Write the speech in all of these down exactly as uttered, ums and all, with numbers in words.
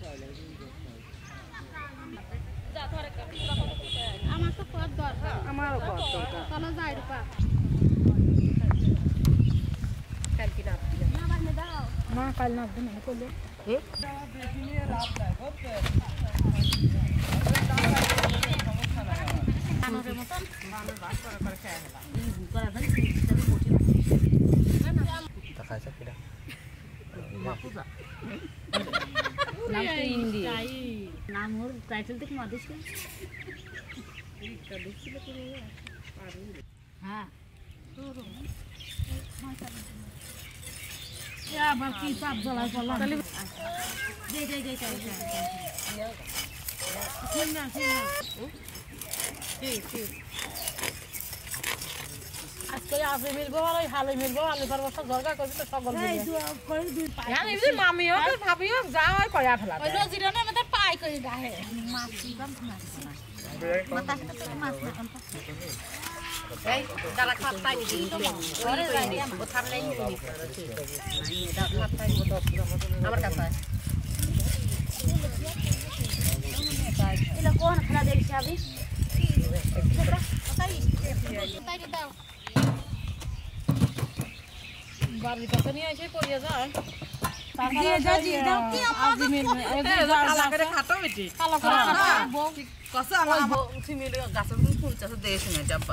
আমার তো কত দরকার আমারও কত দরকার চলো যাই রূপা কাল কি নাপ দিলে না বানে দাও মা কাল নাপ দিন আমি করলে এ দাও বেশি নিয়ে লাভ নাই করতে সমস্যা নাই কানোর মতন বানের বাস করে করে খেয়ে হলা এই বুকারা ধরে সিস্টেমে বসে তা খাইছা কিডা মা পূজা নাম তো ইন্ডিয়া নাম ওর টাইটেল দেখে মাদিস কে এইটা দেখছিল করে পারি হ্যাঁ তোর এ আবার কি চাপ জ্বালায় পড়লাম দে দে দে দে ঠিক না ঠিক না ঠিক ঠিক আজকে আসে মিলবো আর ওই হালে মিলবো আলে পারবো দরকার করবি তো সকল মিলে করে দুই পাই জানি এই মামিও তো ভাবিও যা হয় কয়া ফেলা ওই রজিরানের মধ্যে পাই করে গাহে মাছ দিবাম মাছ মাথা তো মাছ না এই দাঁড়া খাপ পাই দিই তো ওরে যাই ও থামলাই নি নাই দাঁড়া খাপ পাই আমার কাছে এলা কোন খেলা দেখছি আমি তাই তাই দাও বাড়ির কাছে নিয়ে এসে পড়িয়ে যায় তারপরে যাই দাও কি আজ মিল এই কালা করে খাটো বেটি কালা করে খাটো কসা আমার উঠি মিলে গাছের ফুল চাষ দেশ না ডাব্বা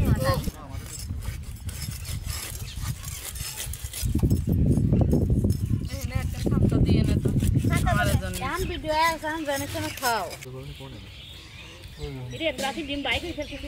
এই নে একটা খামটা দিয়ে নে তো আমার জন্য জান ভিডিও এখন জানে কেন খাও এটা রাতে ডিম বাইক ফেলতেছি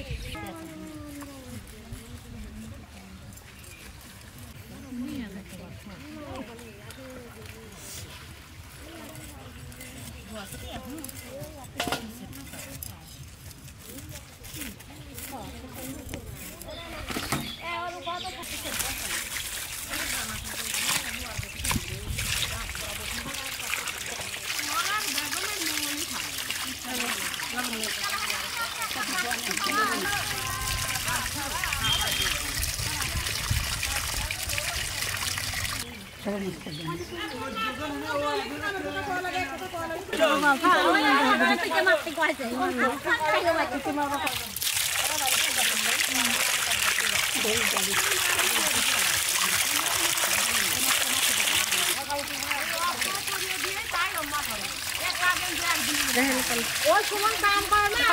ওই সময় কাম করে না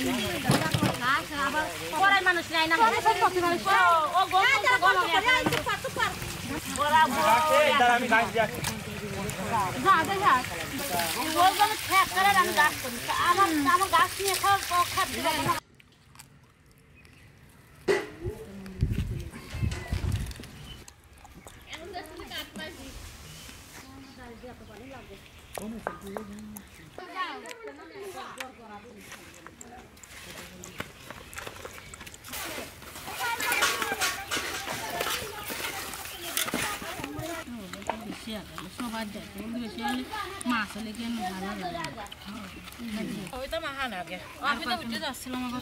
আবার পড়ার মানুষ নাই না ও গোল গোল বলা বলা আমি গাছ দিয়া যা যা যা গোল গোল ঠেক করে আমি গাছ করি আমার আমার গাছ নিয়ে খাও খাত দিবা এমন গাছ নিয়ে কাট পাইছি গাছ দিয়া তো পানি লাগবে সবার দেখে বেশি হলে মাছ হলে কেন ভালো লাগে ওই তো মাহান আগে আমি তো উঠে যাচ্ছিলাম আবার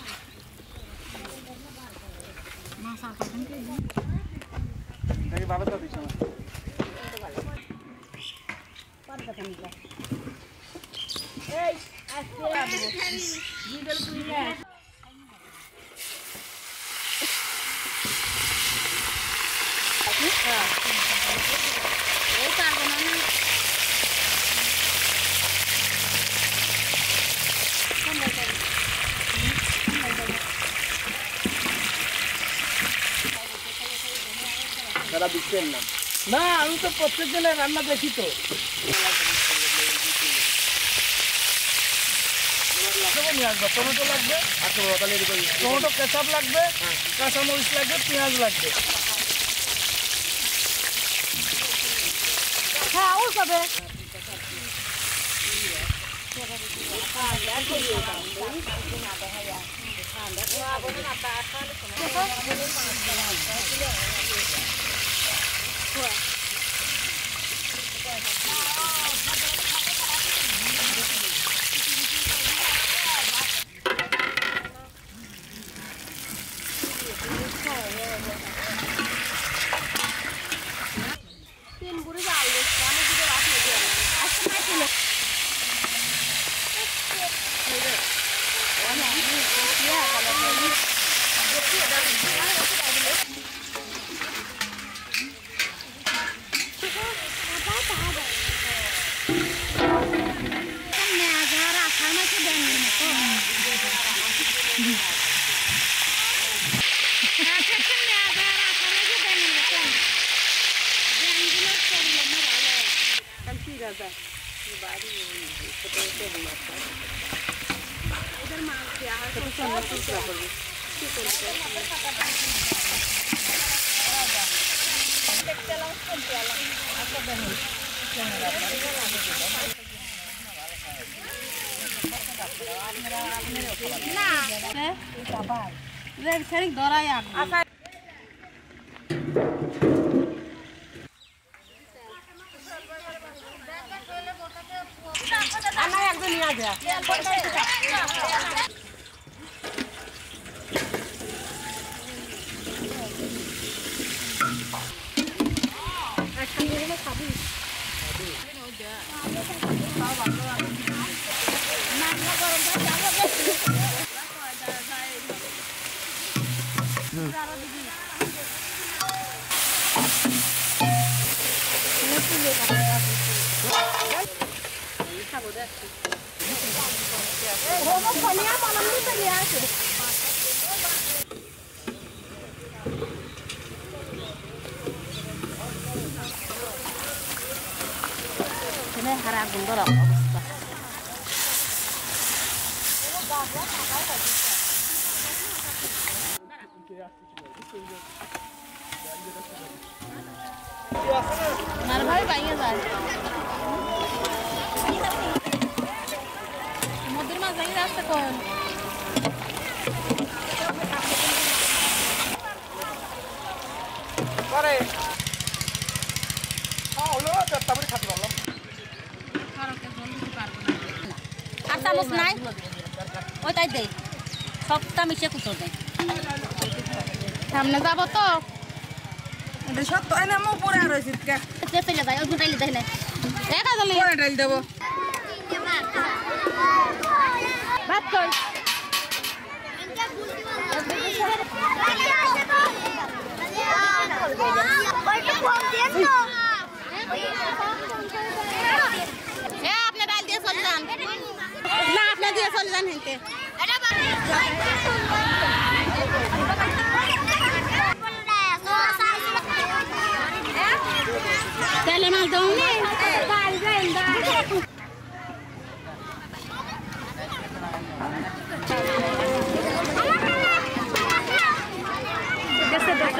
মাছ আঁকাতেন কি বাবা তো দিছ না পার কথা নিলা এই আজকে ভিডিও তুই না এই পারবো না দাদা বুঝছেন না না আমি তো প্রত্যেক দিনে রান্না দেখি তো টমেটো লাগবে টমেটো কেচাপ লাগবে কাঁচামরিচ লাগবে পেঁয়াজ লাগবে হ্যাঁ ও সবে তিন বুড়ি যাও আমি দিকে রাখলে যা যা বাড়ি ছোট ছোট মাছ এদের মাছ দিয়ে আর ছোট ছোট টুকরা করবে কি করবে দেখতে লাম শুনতে লাম আচ্ছা দেখুন না বাবা রেড খেড়ি ধরাই আচ্ছা আনা একদম নিয়ে যা খাবি হারা গুন্দর অবস্থা মার ভাই বাইয়ে যায় মধ্যের মাছ বাইয়ে রাস্তা কোন করে হ্যাঁ হলো তারপরে খাতে পারলাম আর চামচ নাই ওই তাই দে সবটা মিশে কুচো দে সামনে যাবো তো সব তো এনে মো পরে রইছে কে চলে যায় ওই গুটাইলে দেখ না দেখা গেল পরে ডাল দেব ভাত কই এ আপনি ডাল দিয়ে চলে যান না আপনি দিয়ে চলে যান হেনতে তেলে মাল দাও নে ডাল দেন ডাল দেখতে দেখতে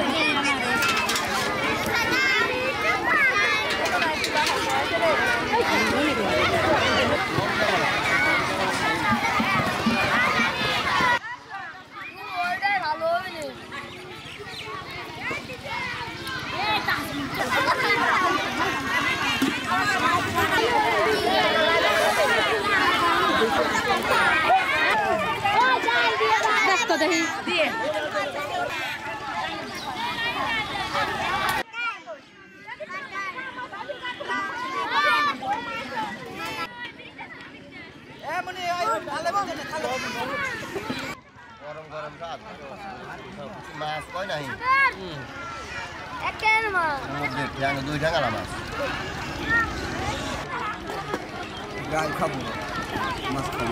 দেখি দিয়ে গরম গরম রাত মাছ কয় নাই একের মাছ মধ্যে ঠ্যাং দুই ঠ্যাঙ্গালা মাছ গাই খাবো মাছ খাবো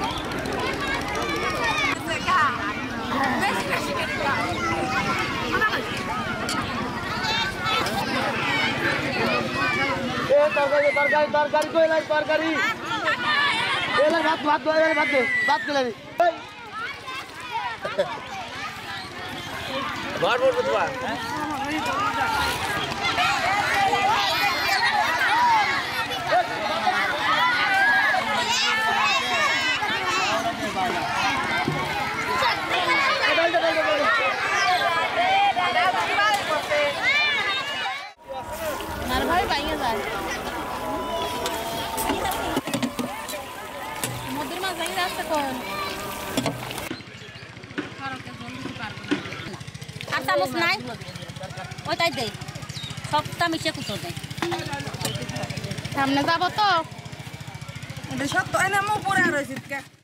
এ তরকারি তরকারি তরকারি কই লাই তরকারি এলা ভাত ভাত দই ভাত দে ভাত কই লাই ঘর বড় বুঝবা মার ভাই বাইয়ে যায় মধ্যের মাছ বাইয়ে রাস্তা কোন আর চামচ নাই ওই তাই দে সবটা মিশে কুচো দে সামনে যাবো তো সব তো এনে মো পরে রইছে কে